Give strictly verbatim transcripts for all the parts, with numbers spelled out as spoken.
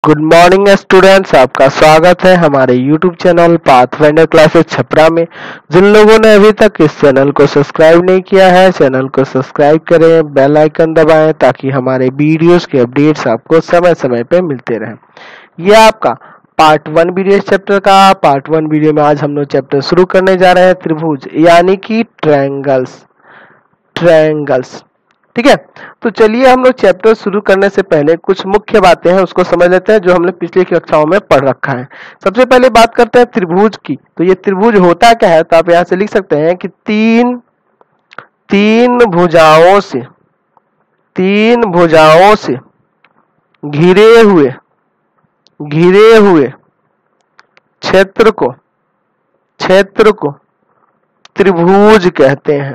Good morning students, आपका स्वागत है हमारे YouTube channel Pathfinder classes Chhapra में। जिन लोगों ने अभी तक इस चैनल को सब्सक्राइब नहीं किया है, चैनल को सब्सक्राइब करें, बेल आइकन दबाएं ताकि हमारे वीडियोस के अपडेट्स आपको समय समय पे मिलते रहें। यह आपका पार्ट वन वीडियो चैप्टर का पार्ट वन वीडियो में आज हम लोग चैप्टर शुरू करने जा रहे हैं त्रिभुज यानी कि ट्रायंगल्स ट्रायंगल्स ठीक है। तो चलिए हम लोग चैप्टर शुरू करने से पहले कुछ मुख्य बातें हैं उसको समझ लेते हैं जो हमने पिछली कक्षाओं में पढ़ रखा है। सबसे पहले बात करते हैं त्रिभुज की। तो ये त्रिभुज होता क्या है, तो आप यहां से लिख सकते हैं कि तीन तीन भुजाओं से तीन भुजाओं से घिरे हुए घिरे हुए क्षेत्र को क्षेत्र को त्रिभुज कहते हैं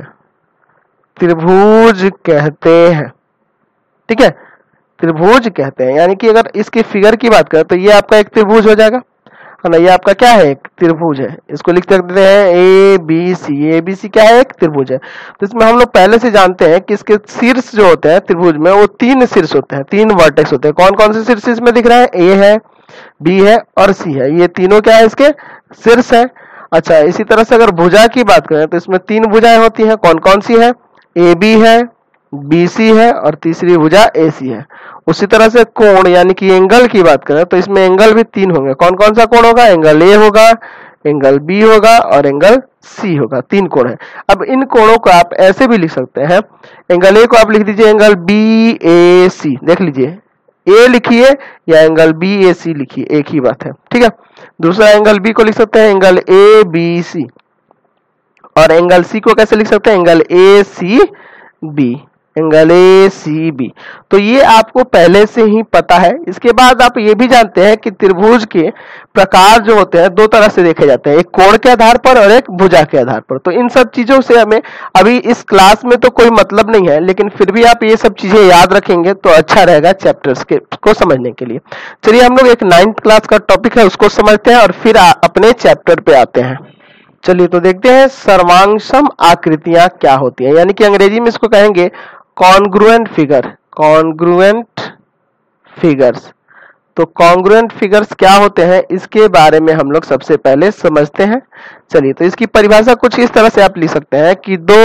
त्रिभुज कहते हैं ठीक है, त्रिभुज कहते हैं। यानी कि अगर इसके फिगर की बात करें तो ये आपका एक त्रिभुज हो जाएगा, है ना। ये आपका क्या है, एक त्रिभुज है। इसको लिख सकते हैं A B C. A B C क्या है, एक त्रिभुज है। तो इसमें हम लोग पहले से जानते हैं कि इसके शीर्ष जो होते हैं त्रिभुज में वो तीन शीर्ष होते हैं, तीन वर्टेक्स होते हैं। कौन कौन से शीर्ष इसमें दिख रहा है, ए है, बी है और सी है। ये तीनों क्या है, इसके शीर्ष है। अच्छा, इसी तरह से अगर भुजा की बात करें तो इसमें तीन भुजाएं होती हैं। कौन कौन सी है, ए बी है, बी सी है और तीसरी भुजा ए सी है। उसी तरह से कोण यानी कि एंगल की बात करें तो इसमें एंगल भी तीन होंगे। कौन कौन सा कोण होगा, एंगल ए होगा, एंगल बी होगा और एंगल सी होगा। तीन कोण है। अब इन कोणों को आप ऐसे भी लिख सकते हैं। एंगल ए को आप लिख दीजिए एंगल बी ए सी, देख लीजिए, ए लिखिए या एंगल बी ए सी लिखिए, एक ही बात है, ठीक है। दूसरा एंगल बी को लिख सकते हैं एंगल ए बी सी और एंगल सी को कैसे लिख सकते हैं, angle A C B, angle A C B. तो ये आपको पहले से ही पता है। इसके बाद आप ये भी जानते हैं कि त्रिभुज के प्रकार जो होते हैं दो तरह से देखे जाते हैं, एक कोण के आधार पर और एक भुजा के आधार पर। तो इन सब चीजों से हमें अभी इस क्लास में तो कोई मतलब नहीं है, लेकिन फिर भी आप ये सब चीजें याद रखेंगे तो अच्छा रहेगा चैप्टर्स के को समझने के लिए। चलिए हम लोग एक नाइन्थ क्लास का टॉपिक है उसको समझते हैं और फिर अपने चैप्टर पे आते हैं। चलिए तो देखते हैं सर्वांगसम आकृतियां क्या होती हैं, यानी कि अंग्रेजी में इसको कहेंगे कॉन्ग्रुएंट फिगर कॉन्ग्रुएंट फिगर्स। तो कॉन्ग्रुएंट फिगर्स क्या होते हैं इसके बारे में हम लोग सबसे पहले समझते हैं। चलिए तो इसकी परिभाषा कुछ इस तरह से आप लिख सकते हैं कि दो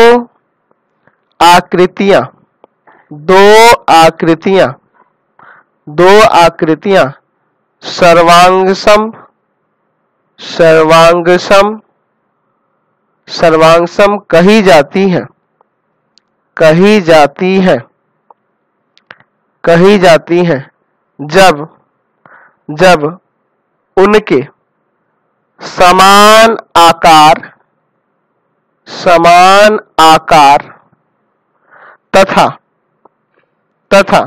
आकृतियां दो आकृतियां दो आकृतियां सर्वांगसम सर्वांगसम सर्वांगसम कही जाती हैं कही जाती हैं कही जाती हैं जब जब उनके समान आकार समान आकार तथा तथा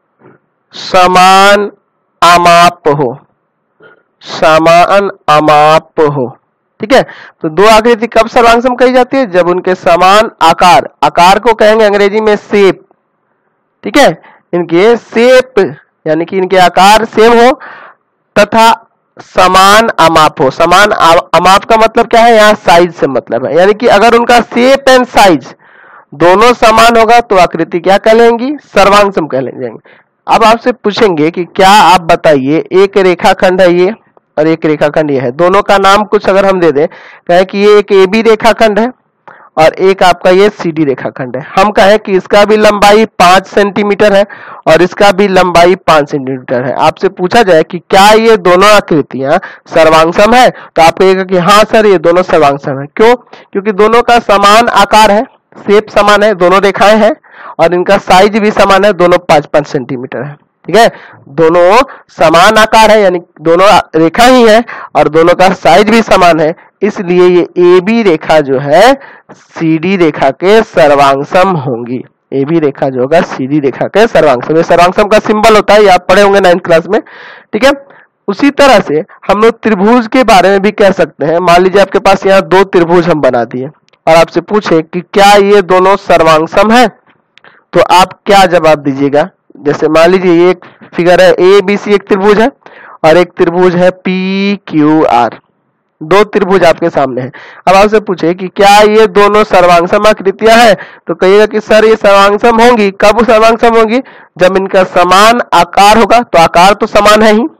समान अमाप हो समान अमाप हो ठीक है। तो दो आकृति कब सर्वांगसम कही जाती है, जब उनके समान आकार आकार को कहेंगे अंग्रेजी में शेप, ठीक है। इनके शेप यानी कि इनके आकार सेम हो तथा समान अमाप हो। समान अमाप का मतलब क्या है, यहाँ साइज से मतलब है, यानी कि अगर उनका शेप एंड साइज दोनों समान होगा तो आकृति क्या कहलाएंगी, सर्वांगसम कहलाएंगे। अब आपसे पूछेंगे कि क्या आप बताइए, एक रेखाखंड है ये और एक रेखाखंड ये है, दोनों का नाम कुछ अगर हम दे दें, कहें कि ये एक ए बी रेखाखंड है और एक आपका ये सी डी रेखाखंड है। हम कहें कि इसका भी लंबाई पांच सेंटीमीटर है और इसका भी लंबाई पांच सेंटीमीटर है। आपसे पूछा जाए कि क्या ये दोनों आकृतियां सर्वांगसम है, तो आप कहेगा कि हाँ सर ये दोनों सर्वांगसम है। क्यों, क्योंकि दोनों का समान आकार है, शेप समान है, दोनों रेखाएं हैं और इनका साइज भी समान है, दोनों पांच पांच सेंटीमीटर है, ठीक है। दोनों समान आकार है यानी दोनों रेखा ही है और दोनों का साइज भी समान है, इसलिए ये ए बी रेखा जो है सी डी रेखा के सर्वांगसम होंगी। ए बी रेखा जो होगा सी डी रेखा के सर्वांगसम, ये सर्वांगसम का सिंबल होता है, ये आप पढ़े होंगे नाइन्थ क्लास में, ठीक है। उसी तरह से हम लोग त्रिभुज के बारे में भी कह सकते हैं। मान लीजिए आपके पास यहाँ दो त्रिभुज हम बना दिए और आपसे पूछे कि क्या ये दोनों सर्वांगसम है, तो आप क्या जवाब दीजिएगा। जैसे मान लीजिए ये एक फिगर है, ए बी सी एक त्रिभुज है और एक त्रिभुज है पी क्यू आर। दो त्रिभुज आपके सामने है। अब आपसे पूछे कि क्या ये दोनों सर्वांगसम आकृतियां हैं, तो कहिएगा कि सर ये सर्वांगसम होंगी। कब सर्वांगसम होंगी? जब इनका समान आकार होगा। तो आकार तो समान है ही,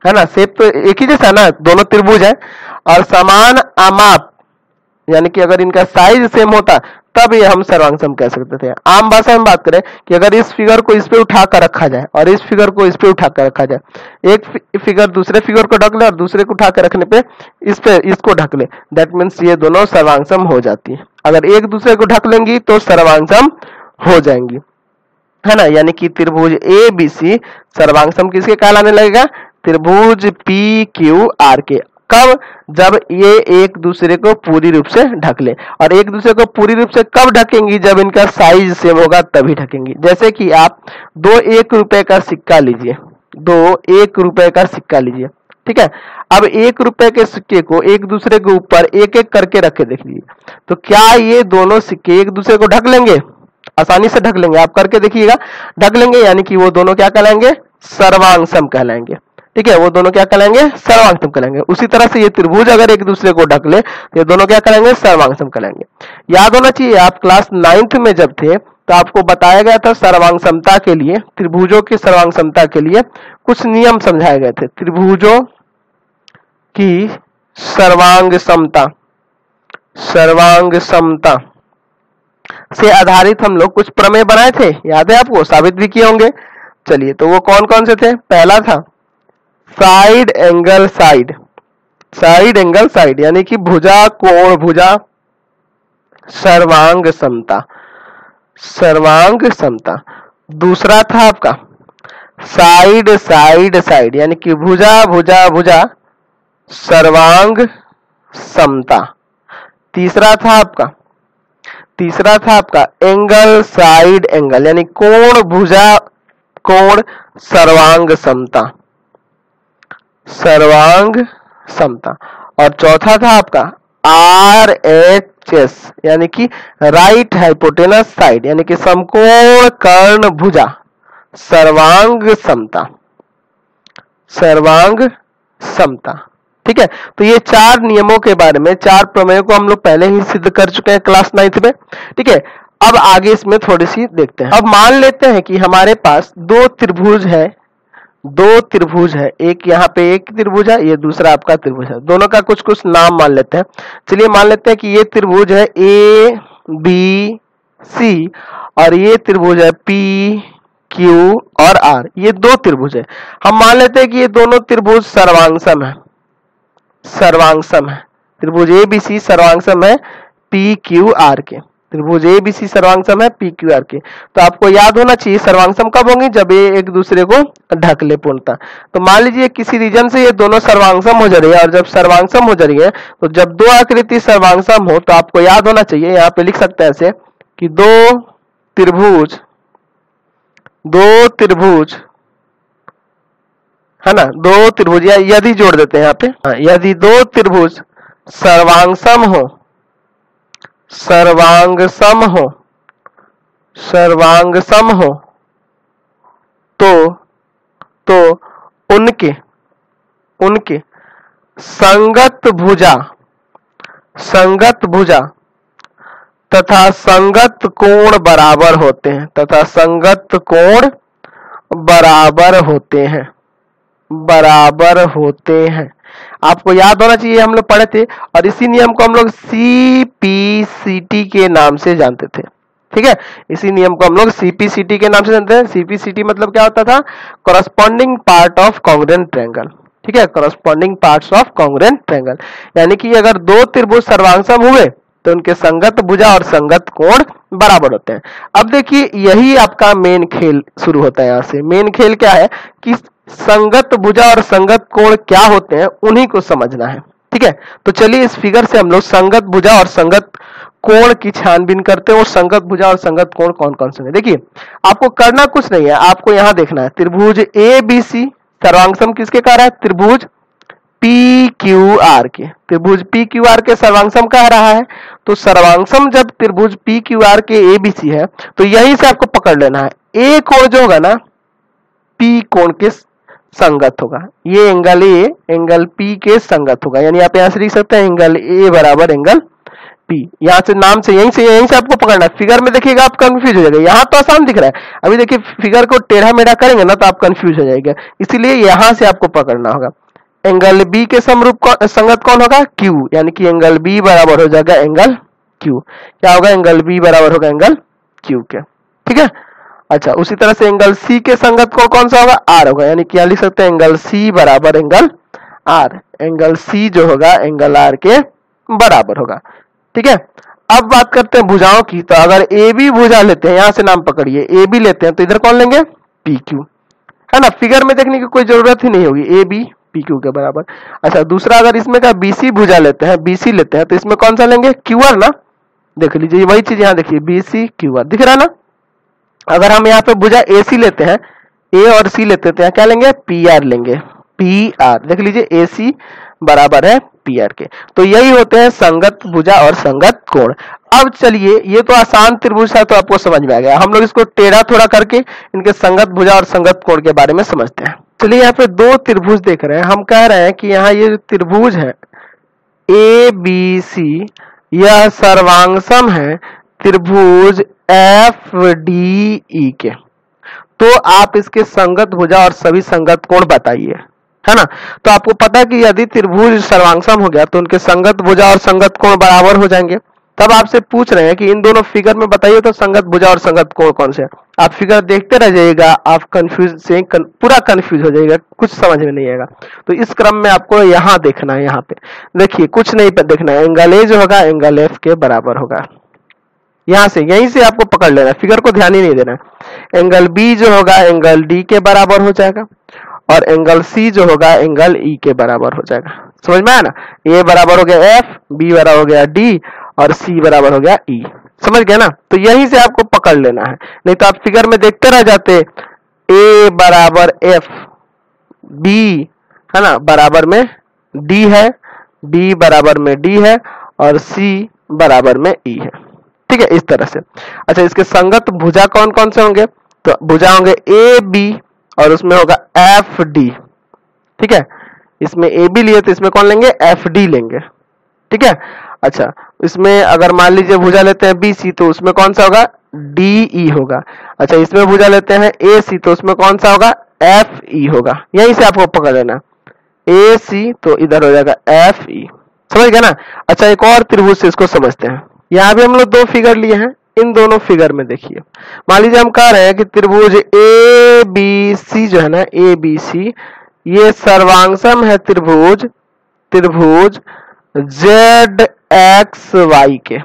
है ना, शेप तो एक ही जैसा ना, दोनों त्रिभुज है और समान आमाप, यानी कि अगर इनका साइज सेम होता तब ये हम सर्वांग सम कह सकते थे। आम भाषा में बात करें कि अगर इस फिगर को इस पे उठा कर रखा जाए और इस फिगर को इस पे उठा कर रखा जाए, एक फिगर दूसरे फिगर को ढक ले और दूसरे को उठा कर रखने पे इस पे इसको ढक ले, दैट मीन्स ये दोनों सर्वांग सम हो जाती है। अगर एक दूसरे को ढक लेंगी तो सर्वांग सम हो जाएंगी, है ना। यानी कि त्रिभुज ए बी सी सर्वांग सम किसके कहलाने लगेगा? त्रिभुज पी क्यू आर के। कब? जब ये एक दूसरे को पूरी रूप से ढक ले। और एक दूसरे को पूरी रूप से कब ढकेंगी? जब इनका साइज सेम होगा तभी ढकेंगी। जैसे कि आप दो एक रुपए का सिक्का लीजिए, दो एक रुपए का सिक्का लीजिए, ठीक है। अब एक रुपए के सिक्के को एक दूसरे के ऊपर एक एक करके रखे देख लीजिए, तो क्या ये दोनों सिक्के एक दूसरे को ढक लेंगे? आसानी से ढक लेंगे, आप करके देखिएगा, ढक लेंगे। यानी कि वो दोनों क्या कहलाएंगे? सर्वांग सम कहलाएंगे, ठीक है। वो दोनों क्या कहलाएंगे? सर्वांग सम कहलाएंगे। उसी तरह से ये त्रिभुज अगर एक दूसरे को ढक ले, ये दोनों क्या कहलाएंगे? सर्वांग सम कहलाएंगे। याद होना चाहिए, आप क्लास नाइन्थ में जब थे तो आपको बताया गया था सर्वांग समता के लिए, त्रिभुजों की सर्वांग समता के लिए कुछ नियम समझाए गए थे। त्रिभुजों की सर्वांग समता, सर्वांग समता से आधारित हम लोग कुछ प्रमेय बनाए थे, याद है आपको? साबित भी किए होंगे। चलिए, तो वो कौन कौन से थे? पहला था side angle side, side angle side यानी कि भुजा कोण भुजा सर्वांग समता, सर्वांग समता। दूसरा था आपका साइड साइड साइड यानी कि भुजा भुजा भुजा सर्वांग समता। तीसरा था आपका तीसरा था आपका एंगल साइड एंगल यानी कोण भुजा कोण सर्वांग समता, सर्वांग समता। और चौथा था आपका आर एच एस यानी कि राइट हाइपोटेनस साइड यानी कि समकोण कर्ण भुजा सर्वांग समता, सर्वांग समता, ठीक है। तो ये चार नियमों के बारे में, चार प्रमेयों को हम लोग पहले ही सिद्ध कर चुके हैं क्लास नाइन्थ में, ठीक है। अब आगे इसमें थोड़ी सी देखते हैं। अब मान लेते हैं कि हमारे पास दो त्रिभुज है, दो त्रिभुज है, एक यहाँ पे एक त्रिभुज है, ये दूसरा आपका त्रिभुज है। दोनों का कुछ कुछ नाम मान लेते हैं। चलिए मान लेते हैं कि ये त्रिभुज है ए बी सी और ये त्रिभुज है पी क्यू और आर, ये दो त्रिभुज है। हम मान लेते हैं कि ये दोनों त्रिभुज सर्वांग सम है, सर्वांग सम है। त्रिभुज ए बी सी सर्वांग सम है पी क्यू आर के, त्रिभुज ए बी सी सर्वांग सम है पी क्यू आर के। तो आपको याद होना चाहिए सर्वांग सम कब होंगी? जब ये एक दूसरे को ढक ले पूर्णतः। तो मान लीजिए किसी रीजन से ये दोनों सर्वांग सम हो जा रही है, और जब सर्वांग सम हो जा रही है तो जब दो आकृति सर्वांग सम हो तो आपको याद होना चाहिए, यहाँ पे लिख सकते हैं ऐसे कि दो त्रिभुज, दो त्रिभुज है ना, दो त्रिभुज, या यदि जोड़ देते हैं यहाँ पे, हाँ, यदि दो त्रिभुज सर्वांग सम हो, सर्वांग सम हो, सर्वांग सम हो तो तो उनके उनके संगत भुजा, संगत भुजा तथा संगत कोण बराबर होते हैं, तथा संगत कोण बराबर होते हैं, बराबर होते हैं। आपको याद होना चाहिए, हम लोग पढ़े थे, और इसी नियम को हम लोग सी पी सी टी के नाम से जानते थे, ठीक है। इसी नियम को हम लोग सी पी सी टी के नाम से जानते हैं। सी पी सी टी मतलब क्या होता था? Corresponding part of congruent triangle, ठीक है, corresponding parts of congruent triangle. यानी कि अगर दो त्रिभुज सर्वांग सम हुए तो उनके संगत भुजा और संगत कोण बराबर होते हैं। अब देखिए, यही आपका मेन खेल शुरू होता है। यहाँ से मेन खेल क्या है कि संगत भुजा और संगत कोण क्या होते हैं, उन्हीं को समझना है, ठीक है। तो चलिए इस फिगर से हम लोग संगत भुजा और संगत कोण की छानबीन करते हैं। और संगत भुजा और संगत कोण कौन कौन से हैं? देखिए, आपको करना कुछ नहीं है, आपको यहाँ देखना है त्रिभुज ए बी सी सर्वांग सम किसके कह रहा है? त्रिभुज पी क्यू आर के, त्रिभुज पी क्यू आर के सर्वांग सम कह रहा है। तो सर्वांग सम जब त्रिभुज पी क्यू आर के ए बी सी है तो यहीं से आपको पकड़ लेना है, ए कोण जो होगा ना पी कोण के संगत होगा, ये एंगल ए एंगल पी के संगत होगा। यानी आप यहां से लिख सकते हैं एंगल ए बराबर एंगल पी, यहाँ से नाम से यहीं से यहीं से आपको पकड़ना है। फिगर में देखिएगा आप कंफ्यूज हो जाएगा, यहाँ तो आसान दिख रहा है, अभी देखिए फिगर को टेढ़ा मेढ़ा करेंगे ना तो आप कंफ्यूज हो जाएगा, इसीलिए यहाँ से आपको पकड़ना होगा। एंगल बी के समरूप कौन, संगत कौन होगा? क्यू, यानी कि एंगल बी बराबर हो जाएगा एंगल क्यू। क्या होगा? एंगल बी बराबर होगा एंगल क्यू के, ठीक है। अच्छा, उसी तरह से एंगल सी के संगत को कौन सा होगा? आर होगा, यानी क्या लिख सकते हैं? एंगल सी बराबर एंगल आर। एंगल सी जो होगा एंगल आर के बराबर होगा, ठीक है। अब बात करते हैं भुजाओं की, तो अगर ए बी भुजा लेते हैं, यहां से नाम पकड़िए, ए बी लेते हैं तो इधर कौन लेंगे? पी क्यू, है ना। फिगर में देखने की कोई जरूरत ही नहीं होगी, ए बी पी क्यू के बराबर। अच्छा, दूसरा अगर इसमें का बीसी भुजा लेते हैं, बीसी लेते हैं तो इसमें कौन सा लेंगे? क्यू आर ना। देख लीजिए वही चीज यहाँ देखिए, बीसी क्यू आर दिख रहा है ना। अगर हम यहाँ पे भुजा ए सी लेते हैं, ए और सी लेते हैं, क्या लेंगे? पी आर लेंगे, पी आर। देख लीजिए ए सी बराबर है पी आर के। तो यही होते हैं संगत भुजा और संगत कोण। अब चलिए, ये तो आसान त्रिभुज था तो आपको समझ में आ गया, हम लोग इसको टेढ़ा थोड़ा करके इनके संगत भुजा और संगत कोण के बारे में समझते हैं। चलिए, यहाँ पे दो त्रिभुज देख रहे हैं, हम कह रहे हैं कि यहाँ ये जो त्रिभुज है ए बी सी, यह सर्वांगसम है त्रिभुज एफ डी ई के। तो आप इसके संगत भुजा और सभी संगत कोण बताइए, है ना। तो आपको पता है कि यदि त्रिभुज सर्वांगसम हो गया तो उनके संगत भुजा और संगत कोण बराबर हो जाएंगे। तब आपसे पूछ रहे हैं कि इन दोनों फिगर में बताइए तो संगत भुजा और संगत कोण कौन से हैं। आप फिगर देखते रह जाइएगा, आप कंफ्यूज से कन, पूरा कंफ्यूज हो जाएगा, कुछ समझ में नहीं आएगा। तो इस क्रम में आपको यहाँ देखना है, यहाँ पे देखिए कुछ नहीं पे देखना है, एंगल ए जो होगा एंगल एफ के बराबर होगा। यहाँ से यहीं से आपको पकड़ लेना है, फिगर को ध्यान ही नहीं देना है। एंगल बी जो होगा एंगल डी के बराबर हो जाएगा, और एंगल सी जो होगा एंगल ई के बराबर हो जाएगा। समझ में आया ना। ए बराबर हो गया एफ, बी बराबर हो गया डी, और सी बराबर हो गया ई। समझ गए ना। तो यहीं से आपको पकड़ लेना है, नहीं तो आप फिगर में देखते रह जाते, ए बराबर एफ, बी है ना बराबर में डी है, डी बराबर में डी है, और सी बराबर में ई है, ठीक है, इस तरह से। अच्छा, इसके संगत भुजा कौन कौन से होंगे? तो भुजा होंगे ए बी, और उसमें होगा एफ डी, ठीक है। इसमें ए बी लिए तो इसमें कौन लेंगे? एफ डी लेंगे, ठीक है। अच्छा, इसमें अगर मान लीजिए भुजा लेते हैं बी सी तो उसमें कौन सा होगा? डी ई होगा। अच्छा, इसमें भुजा लेते हैं ए सी तो उसमें कौन सा होगा? एफ ई होगा। यहीं से आपको पकड़ लेना, ए सी तो इधर हो जाएगा एफ ई। समझ गए ना। अच्छा, एक और त्रिभुज से इसको समझते हैं। यहाँ भी हम लोग दो फिगर लिए हैं, इन दोनों फिगर में देखिए, मान लीजिए हम कह रहे हैं कि त्रिभुज ए बी सी जो है ना, ए बी सी, ये सर्वांगसम है त्रिभुज त्रिभुज जेड एक्स वाई के।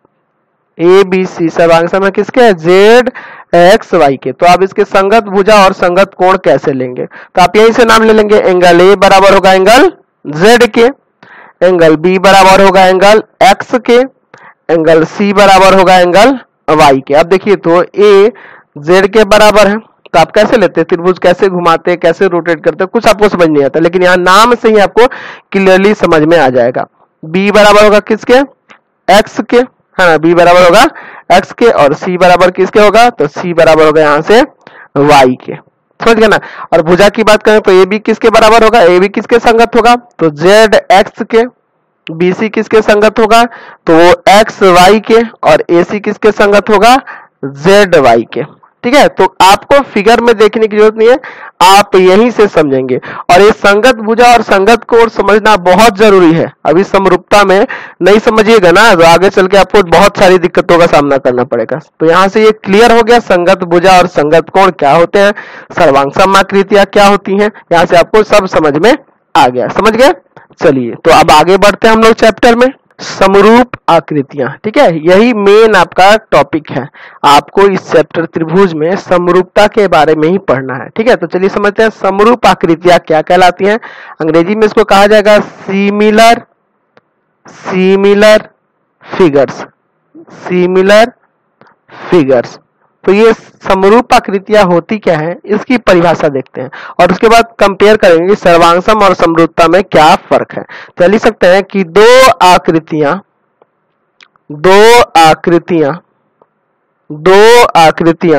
ए बी सी सर्वांगसम है किसके? जेड एक्स वाई के। तो आप इसके संगत भुजा और संगत कोण कैसे लेंगे? तो आप यहीं से नाम ले लेंगे, एंगल ए बराबर होगा एंगल जेड के, एंगल बी बराबर होगा एंगल एक्स के, एंगल सी बराबर होगा एंगल वाई के। अब देखिए, तो ए जेड के बराबर है, तो आप कैसे लेते हैं त्रिभुज, कैसे घुमाते हैं, कैसे रोटेट करते हैं, कुछ आपको समझ नहीं आता, लेकिन यहाँ नाम से ही आपको क्लियरली समझ में आ जाएगा। बी बराबर होगा किसके? एक्स के, है ना, बी बराबर होगा एक्स के, और सी बराबर किसके होगा? तो सी बराबर होगा यहाँ से वाई के। समझ गए ना। और भुजा की बात करें तो ए बी किसके बराबर होगा? ए बी किसके संगत होगा? तो जेड एक्स के। बी सी किसके संगत होगा? तो वो एक्स वाई के, और ए सी किसके संगत होगा? जेड वाई के, ठीक है। तो आपको फिगर में देखने की जरूरत नहीं है, आप यहीं से समझेंगे। और ये संगत भुजा और संगत कोण समझना बहुत जरूरी है। अभी समरूपता में नहीं समझिएगा ना तो आगे चल के आपको बहुत सारी दिक्कतों का सामना करना पड़ेगा। तो यहाँ से ये क्लियर हो गया, संगत भुजा और संगत कोण क्या होते हैं, सर्वांगसम आकृतियां क्या होती हैं, यहाँ से आपको सब समझ में आ गया। समझ गए। चलिए, तो अब आगे बढ़ते हैं हम लोग चैप्टर में, समरूप आकृतियां, ठीक है। यही मेन आपका टॉपिक है, आपको इस चैप्टर त्रिभुज में समरूपता के बारे में ही पढ़ना है, ठीक है। तो चलिए समझते हैं समरूप आकृतियां क्या कहलाती हैं। अंग्रेजी में इसको कहा जाएगा similar similar figures similar figures. तो ये समरूप आकृतियां होती क्या है, इसकी परिभाषा देखते हैं, और उसके बाद कंपेयर करेंगे सर्वांगसम और समरूपता में क्या फर्क है। तो लिख सकते हैं कि दो आकृतियां दो आकृतियां दो आकृतियां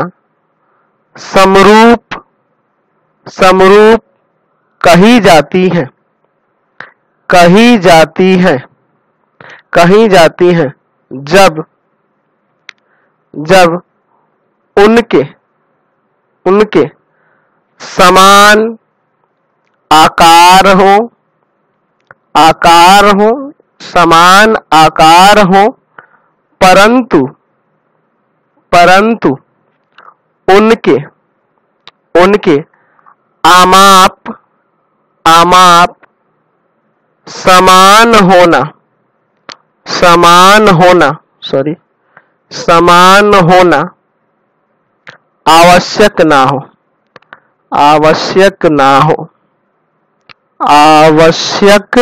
समरूप समरूप कही जाती हैं कही जाती हैं कही जाती हैं जब जब उनके उनके समान आकार हो आकार हो समान आकार हो परंतु परंतु उनके उनके आमाप आमाप समान होना समान होना सॉरी समान होना आवश्यक ना हो आवश्यक ना हो आवश्यक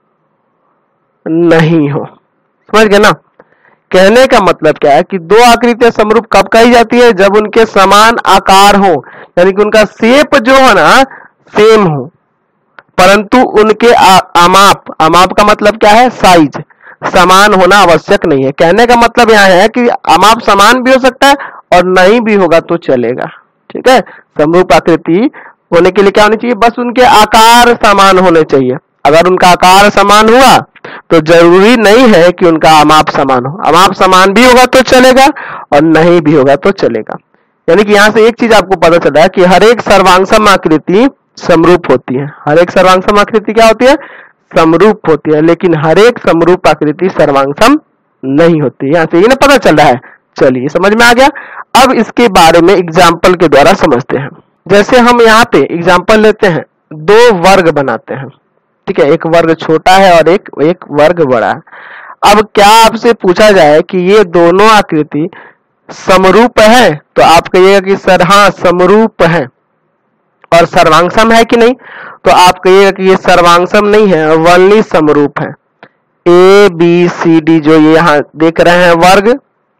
नहीं हो। समझ गए ना? कहने का मतलब क्या है कि दो आकृतियां समरूप कब कही जाती है? जब उनके समान आकार हो, यानी कि उनका शेप जो है ना सेम हो, परंतु उनके अमाप अमाप का मतलब क्या है? साइज समान होना आवश्यक नहीं है। कहने का मतलब यह है कि अमाप समान भी हो सकता है और नहीं भी होगा तो चलेगा। ठीक है, समरूप आकृति होने के लिए क्या होनी चाहिए? बस उनके आकार समान होने चाहिए। अगर उनका आकार समान हुआ तो जरूरी नहीं है कि उनका अमाप समान हो। अमाप समान भी होगा तो चलेगा और नहीं भी होगा तो चलेगा। यानी कि यहाँ से एक चीज आपको पता चला है कि हर एक सर्वांगसम आकृति समरूप होती है। हर एक सर्वांगसम आकृति क्या होती है? समरूप होती है, लेकिन हर एक समरूप आकृति सर्वांगसम नहीं होती। यहाँ से ये ना पता चल रहा है। चलिए समझ में आ गया। अब इसके बारे में एग्जाम्पल के द्वारा समझते हैं। जैसे हम यहाँ पे एग्जाम्पल लेते हैं, दो वर्ग बनाते हैं। ठीक है, एक वर्ग छोटा है और एक एक वर्ग बड़ा है। अब क्या आपसे पूछा जाए कि ये दोनों आकृति समरूप है, तो आप कहिएगा कि सर हाँ समरूप है। और सर्वांगसम है कि नहीं? तो आप कहिएगा कि ये सर्वांगसम नहीं है, वनली समरूप है। ए बी सी डी जो ये यहाँ देख रहे हैं वर्ग,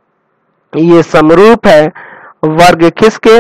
ये समरूप है। वर्ग किसके?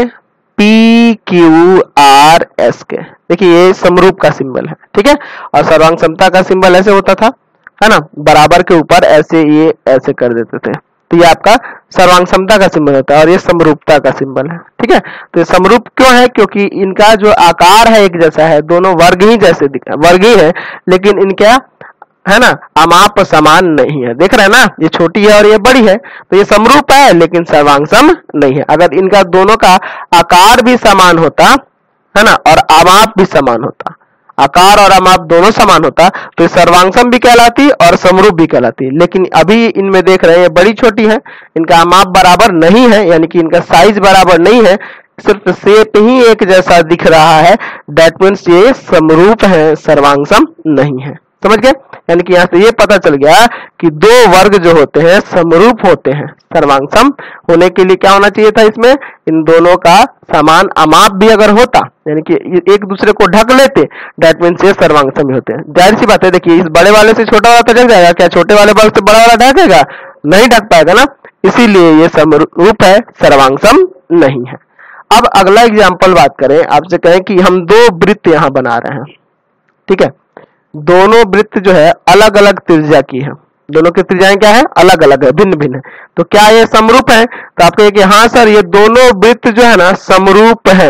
पी क्यू आर एस के। देखिए ये समरूप का सिंबल है। ठीक है, और सर्वांग समता का सिंबल ऐसे होता था, है ना, बराबर के ऊपर ऐसे ये ऐसे कर देते थे, तो ये आपका सर्वांग समता का सिंबल होता है और ये समरूपता का सिंबल है। ठीक है, तो ये समरूप क्यों है? क्योंकि इनका जो आकार है एक जैसा है, दोनों वर्ग ही जैसे दिख वर्ग ही है, लेकिन इनका है ना अमाप समान नहीं है। देख रहे हैं ना, ये छोटी है और ये बड़ी है, तो ये समरूप है लेकिन सर्वांगसम नहीं है। अगर इनका दोनों का आकार भी समान होता है ना और अमाप भी समान होता, आकार और अमाप दोनों समान होता, तो ये सर्वांगसम भी कहलाती और समरूप भी कहलाती। लेकिन अभी इनमें देख रहे हैं ये बड़ी छोटी है, इनका अमाप बराबर नहीं है, यानी कि इनका साइज बराबर नहीं है, सिर्फ शेप ही एक जैसा दिख रहा है। दैट मीन्स ये समरूप है, सर्वांगसम नहीं है। समझ गए? यानी कि यहाँ से ये पता चल गया कि दो वर्ग जो होते हैं समरूप होते हैं। सर्वांगसम होने के लिए क्या होना चाहिए था? इसमें इन दोनों का समान अमाप भी अगर होता, यानी कि एक दूसरे को ढक लेते, दैट मीन्स ये सर्वांगसम ही होते हैं। जाहिर सी बात है, देखिए इस बड़े वाले से छोटा वाला तो ढक जाएगा, क्या छोटे वाले वर्ग से बड़ा वाला ढकेगा? नहीं ढक पाएगा ना, इसीलिए ये समरूप है, सर्वांगसम नहीं है। अब अगला एग्जाम्पल बात करें, आपसे कहें कि हम दो वृत्त यहाँ बना रहे हैं। ठीक है, दोनों वृत्त जो है अलग अलग त्रिज्या की है, दोनों की त्रिज्याएं क्या है? अलग अलग है, भिन्न भिन्न है। तो क्या ये समरूप है? तो आप कहिए कि हाँ सर ये दोनों वृत्त जो है ना समरूप है।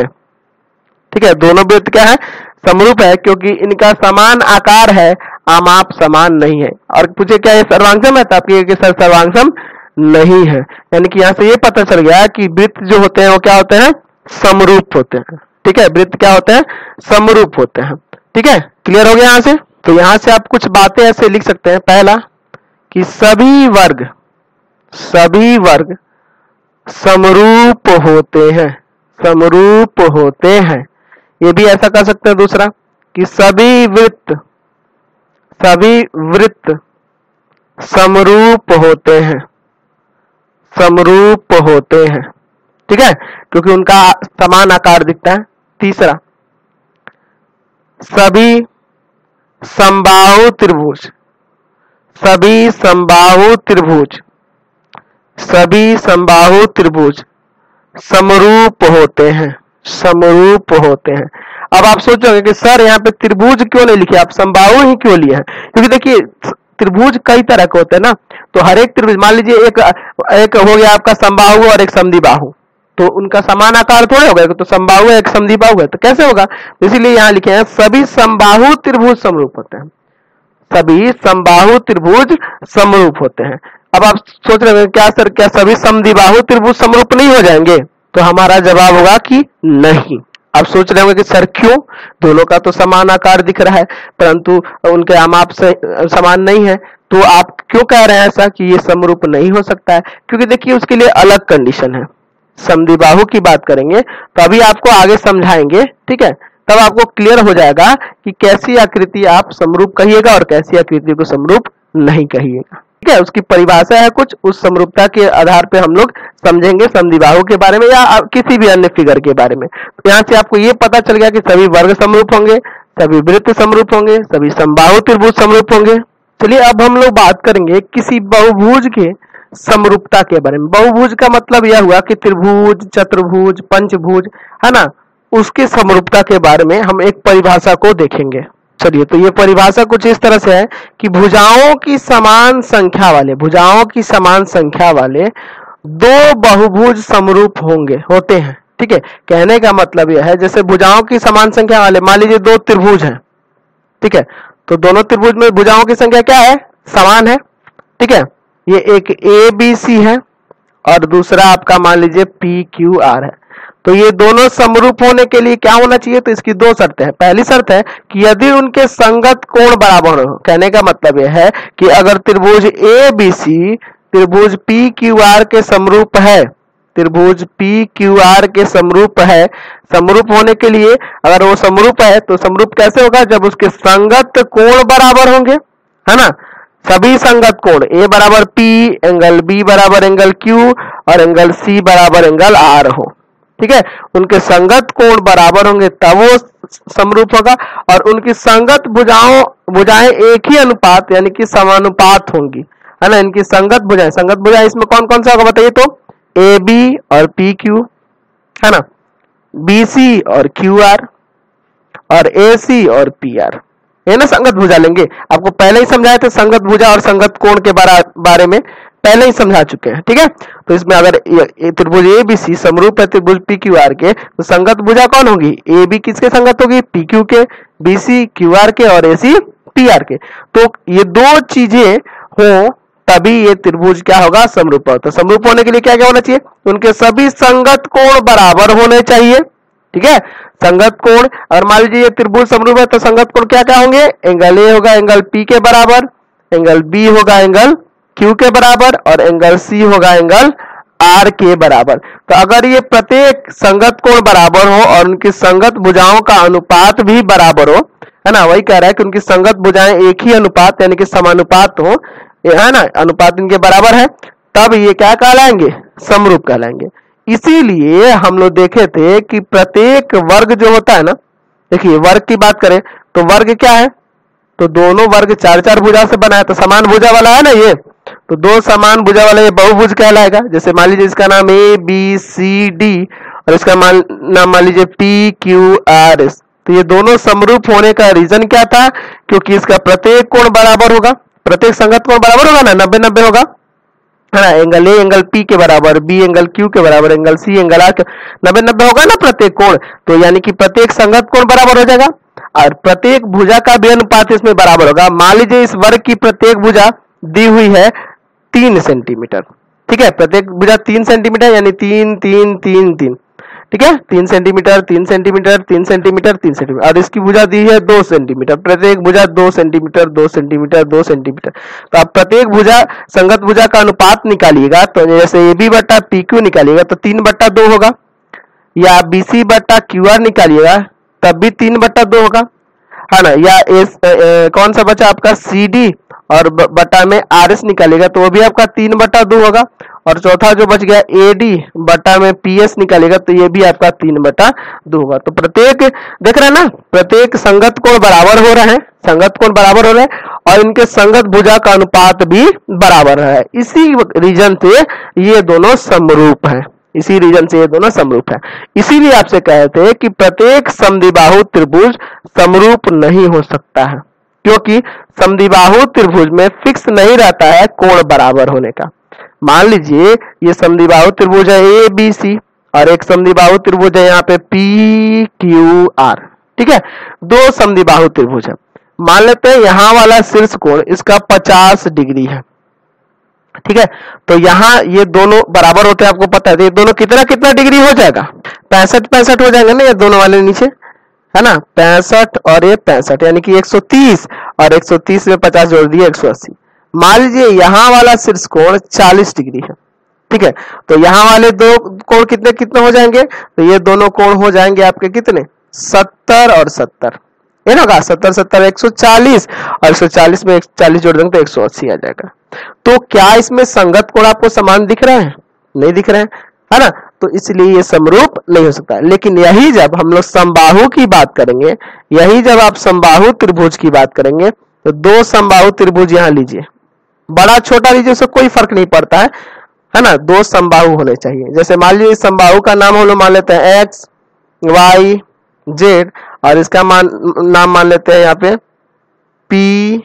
ठीक है, दोनों वृत्त क्या है? समरूप है, क्योंकि इनका समान आकार है, अमाप समान नहीं है। और पूछे क्या ये सर्वांगसम है? तो आप कहिए कि सर सर्वांगसम नहीं है। यानी कि यहाँ से ये पता चल गया कि वृत्त जो होते हैं वो क्या होते हैं? समरूप होते हैं। ठीक है, वृत्त क्या होते हैं? समरूप होते हैं। ठीक है, क्लियर हो गया यहाँ से? तो यहां से आप कुछ बातें ऐसे लिख सकते हैं। पहला कि सभी वर्ग सभी वर्ग समरूप होते हैं, समरूप होते हैं। ये भी ऐसा कर सकते हैं। दूसरा कि सभी वृत्त सभी वृत्त समरूप होते हैं, समरूप होते हैं। ठीक है, क्योंकि उनका समान आकार दिखता है। तीसरा, सभी समबाहु त्रिभुज सभी समबाहु त्रिभुज सभी समबाहु त्रिभुज समरूप होते हैं, समरूप होते हैं। अब आप सोचोगे कि सर यहाँ पे त्रिभुज क्यों नहीं लिखे, आप समबाहु ही क्यों लिए हैं? क्योंकि देखिए त्रिभुज कई तरह के होते हैं ना, तो हर एक त्रिभुज, मान लीजिए एक एक हो गया आपका समबाहु और एक समद्विबाहु, तो उनका समान आकार थोड़े हो गए, तो समबाहु है एक समद्विबाहु है, तो कैसे होगा? इसीलिए यहाँ लिखे हैं सभी समबाहु त्रिभुज समरूप होते हैं, सभी समबाहु त्रिभुज समरूप होते हैं। अब आप सोच रहे हैं क्या सर, क्या सभी समद्विबाहु त्रिभुज समरूप नहीं हो जाएंगे? तो हमारा जवाब होगा कि नहीं। आप सोच रहे होंगे कि सर क्यों, दोनों का तो समान आकार दिख रहा है परंतु उनके आमाप से समान नहीं है, तो आप क्यों कह रहे हैं ऐसा कि ये समरूप नहीं हो सकता है? क्योंकि देखिए उसके लिए अलग कंडीशन है। समद्विबाहु की बात करेंगे तो अभी आपको आगे समझाएंगे, ठीक है, तब आपको क्लियर हो जाएगा कि कैसी आकृति आप समरूप कहिएगा और कैसी आकृति को समरूप नहीं कहिएगा, ठीक है। उसकी परिभाषा है कुछ, उस समरूपता के आधार पे हम लोग समझेंगे समद्विबाहु के बारे में या किसी भी अन्य फिगर के बारे में। तो यहाँ से आपको ये पता चल गया कि सभी वर्ग समरूप होंगे, सभी वृत्त समरूप होंगे, सभी समबाहु त्रिभुज समरूप होंगे। चलिए अब हम लोग बात करेंगे किसी बहुभुज के समरूपता के बारे में। बहुभुज का मतलब यह हुआ कि त्रिभुज, चतुर्भुज, पंचभुज, है ना, उसके समरूपता के बारे में हम एक परिभाषा को देखेंगे। चलिए तो ये परिभाषा कुछ इस तरह से है कि भुजाओं की समान संख्या वाले भुजाओं की समान संख्या वाले दो बहुभुज समरूप होंगे होते हैं, ठीक है। कहने का मतलब यह है जैसे भुजाओं की समान संख्या वाले, मान लीजिए दो त्रिभुज हैं, ठीक है, तो दोनों त्रिभुज में भुजाओं की संख्या क्या है? समान है, ठीक है। ये एक ए बी सी है और दूसरा आपका मान लीजिए पी क्यू आर है। तो ये दोनों समरूप होने के लिए क्या होना चाहिए? तो इसकी दो शर्तें हैं। पहली शर्त है कि यदि उनके संगत कोण बराबर हो। कहने का मतलब यह है कि अगर त्रिभुज ए बी सी त्रिभुज पी क्यू आर के समरूप है, त्रिभुज पी क्यू आर के समरूप है, समरूप होने के लिए अगर वो समरूप है तो समरूप कैसे होगा? जब उसके संगत कोण बराबर होंगे, है ना। सभी संगत कोण ए बराबर पी, एंगल बी बराबर एंगल क्यू और एंगल सी बराबर एंगल आर हो, ठीक है। उनके संगत कोण बराबर होंगे तब वो समरूप होगा और उनकी संगत भुजाओं भुजाएं एक ही अनुपात यानी कि समानुपात होंगी, है ना। इनकी संगत भुजाएं संगत भुजाएं इसमें कौन कौन सा होगा बताइए? तो ए बी और पी क्यू, है ना, बी सी और क्यू आर और ए सी और पी आर, ये ना संगत भुजा लेंगे। आपको पहले ही समझाया था संगत भुजा और संगत कोण के बारे में, पहले ही समझा चुके हैं, ठीक है। तो इसमें अगर त्रिभुज ए बी सी समरूप है त्रिभुज पी क्यू आर के, तो संगत भुजा कौन होगी? ए बी किसके संगत होगी? पी क्यू के, बी सी क्यू आर के और ए सी पी आर के। तो ये दो चीजें हो तभी ये त्रिभुज क्या होगा? समरूप होगा। तो समरूप होने के लिए क्या क्या होना चाहिए? उनके सभी संगत कोण बराबर होने चाहिए, ठीक है। संगत कोण, और मान लीजिए ये त्रिभुज समरूप है तो संगत कोण क्या क्या होंगे? एंगल ए होगा एंगल पी के बराबर, एंगल बी होगा एंगल क्यू के बराबर और एंगल सी होगा एंगल आर के बराबर। तो अगर ये प्रत्येक संगत कोण बराबर हो और उनकी संगत भुजाओं का अनुपात भी बराबर हो, है ना, वही कह रहा है कि उनकी संगत भुजाएं एक ही अनुपात यानी कि समानुपात हो, है ना, अनुपात इनके बराबर है, तब ये क्या कहलाएंगे? समरूप कहलाएंगे। इसीलिए हम लोग देखे थे कि प्रत्येक वर्ग जो होता है ना, देखिए वर्ग की बात करें तो वर्ग क्या है? तो दोनों वर्ग चार चार भुजा से बना है, तो समान भुजा वाला है ना ये, तो दो समान भुजा वाला ये बहुभुज कहलाएगा। जैसे मान लीजिए इसका नाम ए बी सी डी और इसका मान नाम मान लीजिए पी क्यू आर एस। तो ये दोनों समरूप होने का रीजन क्या था? क्योंकि इसका प्रत्येक कोण बराबर होगा, प्रत्येक संगत कोण बराबर होगा ना, नब्बे नब्बे होगा, है ना। एंगल ए एंगल पी के बराबर, बी एंगल क्यू के बराबर, एंगल सी एंगल आर के नब्बे नब्बे होगा ना प्रत्येक कोण। तो यानी कि प्रत्येक संगत कोण बराबर हो जाएगा और प्रत्येक भुजा का भी अनुपात इसमें बराबर होगा। मान लीजिए इस वर्ग की प्रत्येक भुजा दी हुई है तीन सेंटीमीटर, ठीक है, प्रत्येक भुजा तीन सेंटीमीटर यानी तीन तीन तीन तीन, ठीक है, तीन सेंटीमीटर तीन सेंटीमीटर तीन सेंटीमीटर तीन सेंटीमीटर, और इसकी भुजा दी है दो सेंटीमीटर, प्रत्येक भुजा दो सेंटीमीटर दो सेंटीमीटर दो सेंटीमीटर। तो आप प्रत्येक भुजा संगत भुजा का अनुपात निकालिएगा, तो जैसे ए बी बट्टा पी क्यू निकालिएगा तो तीन बट्टा दो होगा, या बी सी बट्टा क्यू आर निकालिएगा तब भी तीन बट्टा दो होगा, है ना, या एस कौन सा बचा आपका सी डी और बट्टा में आर एस निकालेगा तो वो भी आपका तीन बट्टा दो होगा, और चौथा जो बच गया ए डी बट्टा में पी एस निकालेगा तो ये भी आपका तीन बट्टा दो होगा। तो प्रत्येक देख रहे हैं ना, प्रत्येक संगत कोण बराबर हो रहे हैं, संगत कोण बराबर हो रहे हैं और इनके संगत भुजा का अनुपात भी बराबर है। इसी रीजन से ये दोनों समरूप है, इसी रीजन से ये दोनों समरूप है। इसीलिए आपसे कहते हैं कि प्रत्येक समद्विबाहु त्रिभुज समरूप नहीं हो सकता है, क्योंकि समद्विबाहु त्रिभुज में फिक्स नहीं रहता है कोण बराबर होने का। मान लीजिए ये समद्विबाहु त्रिभुज है ए बी सी और एक समद्विबाहु त्रिभुज है यहाँ पे पी क्यू आर, ठीक है, दो समद्विबाहु त्रिभुज है। मान लेते हैं यहाँ वाला शीर्ष कोण इसका पचास डिग्री है, ठीक है, तो यहाँ ये दोनों बराबर होते हैं, आपको पता है, तो ये दोनों कितना कितना डिग्री हो जाएगा, पैंसठ पैंसठ हो जाएंगे ना ये दोनों वाले नीचे, है ना, पैंसठ और ये पैंसठ, यानी कि एक सौ तीस और एक सौ तीस में पचास जोड़ दिए एक सौ अस्सी। मान लीजिए यहाँ वाला शीर्ष कोण चालीस डिग्री है, ठीक है, तो यहाँ वाले दो कोण कितने कितने हो जाएंगे, तो ये दोनों कोण हो जाएंगे आपके कितने, सत्तर और सत्तर, ये ना, सत्तर सत्तर एक सौ चालीस और एक सौ चालीस में चालीस जोड़ देंगे तो एक सौ अस्सी आ जाएगा। तो क्या इसमें संगत कोण आपको समान दिख रहा है, नहीं दिख रहे हैं, है ना, तो इसलिए ये समरूप नहीं हो सकता। लेकिन यही जब हम लोग समबाहु की बात करेंगे, यही जब आप समबाहु त्रिभुज की बात करेंगे, तो दो समबाहु त्रिभुज यहाँ लीजिए, बड़ा छोटा लीजिए, उससे कोई फर्क नहीं पड़ता है, है ना, दो समबाहु होने चाहिए। जैसे मान लीजिए इस समबाहु का नाम हम लोग मान लेते हैं एक्स वाई जेड, और इसका मान नाम मान लेते हैं यहाँ पे पी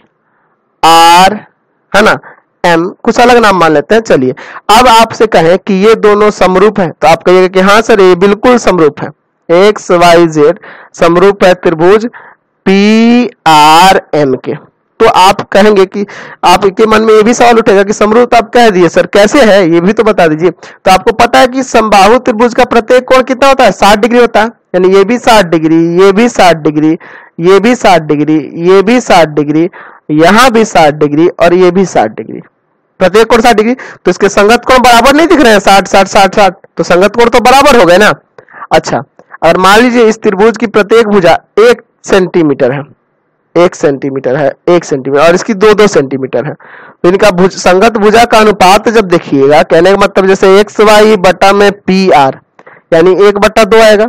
आर, है ना, एम, कुछ अलग नाम मान लेते हैं। चलिए अब आपसे कहें कि ये दोनों समरूप है, तो आप कहिएगा कि हाँ सर ये बिल्कुल समरूप है, एक्स वाई जेड समरूप है त्रिभुज पी आर एम के। तो आप कहेंगे कि आपके मन में ये भी सवाल उठेगा कि समरूप आप कह दिए सर, कैसे है ये भी तो बता दीजिए। तो आपको पता है कि समबाहु त्रिभुज का प्रत्येक कोण कितना होता है, साठ डिग्री होता है, यानी ये भी साठ डिग्री, ये भी साठ डिग्री, ये भी साठ डिग्री, ये भी साठ डिग्री, यहाँ भी साठ डिग्री और ये भी साठ डिग्री, प्रत्येक कोण साठ डिग्री। तो इसके संगत कोण बराबर नहीं दिख रहे हैं, साठ साठ साठ साठ, तो संगत कोण तो बराबर हो गए ना। अच्छा, अगर मान लीजिए इस त्रिभुज की प्रत्येक भुजा एक सेंटीमीटर है, एक सेंटीमीटर है, एक सेंटीमीटर, और इसकी दो दो सेंटीमीटर है, तो इनका भुज संगत भुजा का अनुपात जब देखिएगा, कहने का मतलब जैसे एक्स वाई बटा में पी आर, यानी एक बट्टा दो आएगा,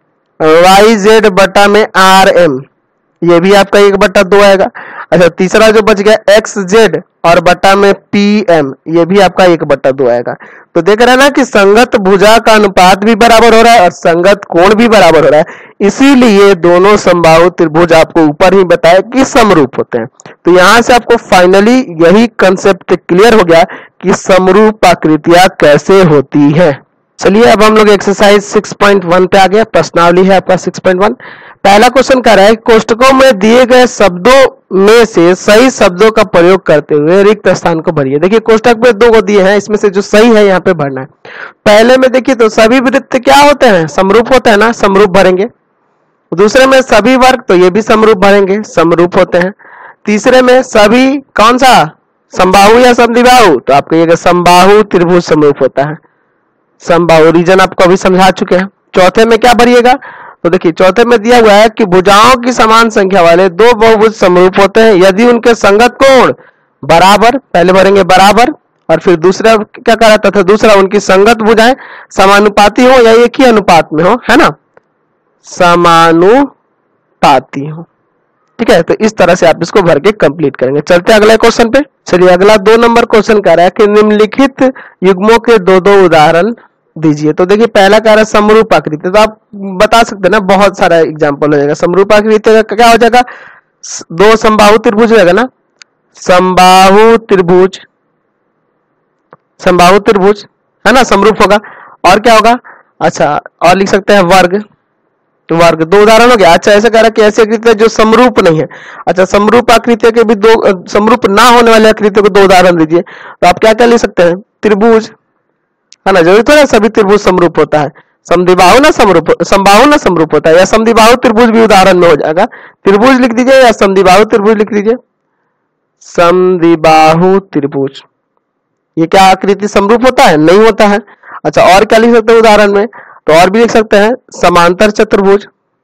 वाई जेड बटा में आर एम, ये भी आपका एक बट्टा दो आएगा। अच्छा, तीसरा जो बच गया एक्स जेड और बटा में पी एम, ये भी आपका एक बट्टा दो आएगा। तो देख रहे हैं ना कि संगत भुजा का अनुपात भी बराबर हो रहा है और संगत कोण भी बराबर हो रहा है, इसीलिए दोनों समबाहु त्रिभुज आपको ऊपर ही बताया कि समरूप होते हैं। तो यहां से आपको फाइनली यही कंसेप्ट क्लियर हो गया कि समरूप आकृतियां कैसे होती है। चलिए अब हम लोग एक्सरसाइज सिक्स पॉइंट वन पे आ गए, प्रश्नावली है आपका सिक्स पॉइंट वन। पहला क्वेश्चन कह रहा है कोष्टकों में दिए गए शब्दों में से सही शब्दों का प्रयोग करते हुए रिक्त स्थान को भरिए। देखिए कोष्टक में दो को दिए हैं, इसमें से जो सही है यहाँ पे भरना है। पहले में देखिए तो सभी वृत्त क्या होते हैं, समरूप होते हैं ना, समरूप भरेंगे। दूसरे में सभी वर्ग, तो ये भी समरूप भरेंगे, समरूप होते हैं। तीसरे में सभी कौन सा, समबाहु या समद्विबाहु, तो आप कहिएगा समबाहु त्रिभुज समरूप होता है, समबाहु रीजन आपको अभी समझा चुके हैं। चौथे में क्या भरिएगा, तो देखिए चौथे में दिया हुआ है कि भुजाओं की समान संख्या वाले दो बहुभुज समरूप होते हैं यदि उनके संगत कोण बराबर, पहले भरेंगे बराबर, और फिर दूसरा क्या कह रहा था, दूसरा उनकी संगत भुजाएं समानुपाती हो या एक ही अनुपात में हो, है ना, समानुपाती हो। ठीक है, तो इस तरह से आप इसको भर के कंप्लीट करेंगे। चलते अगले क्वेश्चन पे। चलिए अगला दो नंबर क्वेश्चन कह रहा है कि निम्नलिखित युग्मों के दो दो उदाहरण दीजिए। तो देखिए पहला कह रहा है समरूप आकृति, तो आप बता सकते हैं ना, बहुत सारा एग्जांपल हो जाएगा। समरूप आकृति का क्या हो जाएगा, दो समबाहु त्रिभुज रहेगा ना, समबाहु त्रिभुज, समबाहु त्रिभुज है ना, समरूप होगा। और क्या होगा, अच्छा और लिख सकते हैं वर्ग, तो वर्ग, दो उदाहरण हो गया। अच्छा ऐसे कह रहा है कि ऐसी आकृति जो समरूप नहीं है। अच्छा समरूप आकृति के भी दो, समरूप ना होने वाले आकृति को दो उदाहरण दीजिए। तो आप क्या क्या लिख सकते हैं, त्रिभुज, है ना, जरूरी थोड़ा सभी त्रिभुज समरूप होता है, समद्विबाहु ना समरूप, समबाहु ना समरूप होता है, या समद्विबाहु त्रिभुज भी उदाहरण में हो जाएगा। त्रिभुज लिख दीजिए या समद्विबाहु त्रिभुज लिख दीजिए, समद्विबाहु त्रिभुज। ये क्या आकृति समरूप होता है, नहीं होता है। अच्छा और क्या लिख सकते हैं उदाहरण में, तो और भी लिख सकते हैं समांतर चतुर्भुज,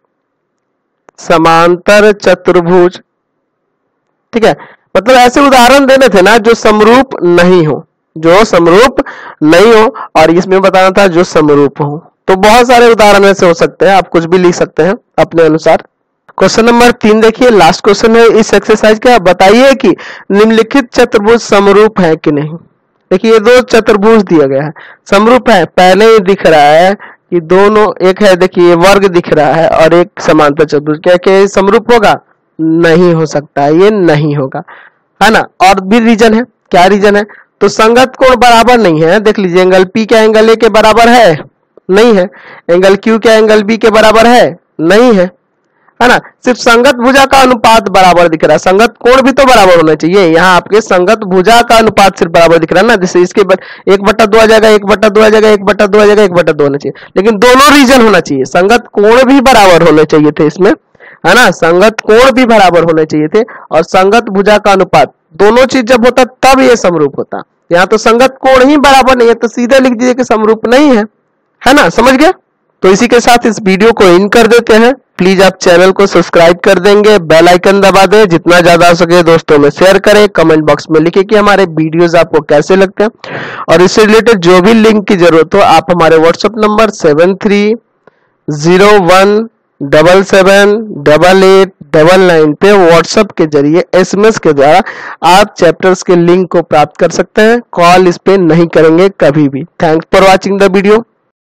समांतर चतुर्भुज। ठीक है, मतलब ऐसे उदाहरण देने थे ना जो समरूप नहीं हो, जो समरूप नहीं हो, और इसमें बताना था जो समरूप हो। तो बहुत सारे उदाहरण ऐसे हो सकते हैं, आप कुछ भी लिख सकते हैं अपने अनुसार। क्वेश्चन नंबर तीन देखिए, लास्ट क्वेश्चन है इस एक्सरसाइज का। बताइए कि निम्नलिखित चतुर्भुज समरूप है कि नहीं। देखिए ये दो चतुर्भुज दिया गया है, समरूप है, पहले ही दिख रहा है कि दोनों एक है, देखिए वर्ग दिख रहा है और एक समांतर चतुर्भुज, क्या क्या समरूप होगा, नहीं हो सकता, ये नहीं होगा, है ना। और भी रीजन है, क्या रीजन है, तो संगत कोण बराबर नहीं है। देख लीजिए एंगल पी क्या एंगल ए के बराबर है, नहीं है। एंगल क्यू क्या एंगल बी के बराबर है, नहीं है। है ना। सिर्फ संगत भुजा का अनुपात बराबर दिख रहा है, संगत कोण भी तो बराबर होना चाहिए। यहाँ आपके संगत भुजा का अनुपात सिर्फ बराबर दिख रहा है ना, जैसे इसके एक बट्टा दो आ जाएगा, एक बट्टा दो आ जाएगा, एक बट्टा दो आ जाएगा, एक बट्टा दो होना चाहिए, लेकिन दोनों रीजन होना चाहिए। संगत कोण भी बराबर होने चाहिए थे इसमें, है ना, संगत कोण भी बराबर होने चाहिए थे और संगत भुजा का अनुपात, दोनों चीज जब होता तब ये समरूप होता। यहाँ तो संगत कोण ही बराबर नहीं है, तो सीधे लिख दीजिए कि समरूप नहीं है, है ना, समझ गए। तो इसी के साथ इस वीडियो को इन कर देते हैं। प्लीज आप चैनल को सब्सक्राइब कर देंगे, बेल आइकन दबा दें, जितना ज्यादा हो सके दोस्तों में शेयर करें, कमेंट बॉक्स में लिखिए कि हमारे वीडियोस आपको कैसे लगते हैं और इससे रिलेटेड जो भी लिंक की जरूरत हो आप हमारे WhatsApp number seven three zero one double seven double eight double nine पे व्हाट्सएप के जरिए एसएमएस के द्वारा आप चैप्टर्स के लिंक को प्राप्त कर सकते हैं। कॉल इस पे नहीं करेंगे कभी भी। Thanks for watching the video.